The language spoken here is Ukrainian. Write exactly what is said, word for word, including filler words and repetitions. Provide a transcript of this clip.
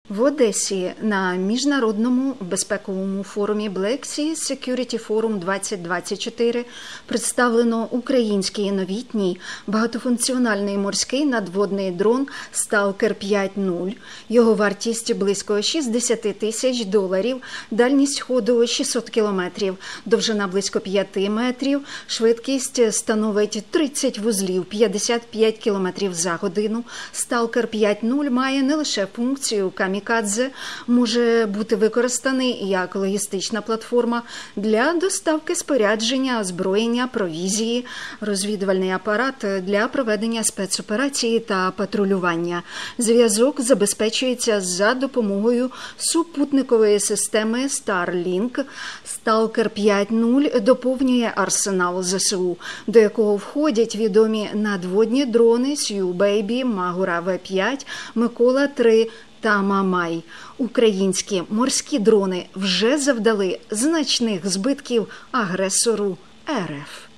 В Одесі на міжнародному безпековому форумі Black Sea Security Forum двадцять двадцять чотири представлено український новітній багатофункціональний морський надводний дрон Сталкер п'ять нуль. Його вартість близько шістдесят тисяч доларів, дальність ходу шістсот кілометрів, довжина близько п'ять метрів, швидкість становить тридцять вузлів, п'ятдесят п'ять кілометрів за годину. Сталкер п'ять нуль має не лише функцію камікадзе, може бути використаний як логістична платформа для доставки спорядження, озброєння, провізії, розвідувальний апарат для проведення спецоперацій та патрулювання. Зв'язок забезпечується за допомогою супутникової системи Starlink. Сталкер п'ять нуль доповнює арсенал ЗСУ, до якого входять відомі надводні дрони Сью Бейбі, Магура В п'ять, Микола три та Мамай. Українські морські дрони вже завдали значних збитків агресору РФ.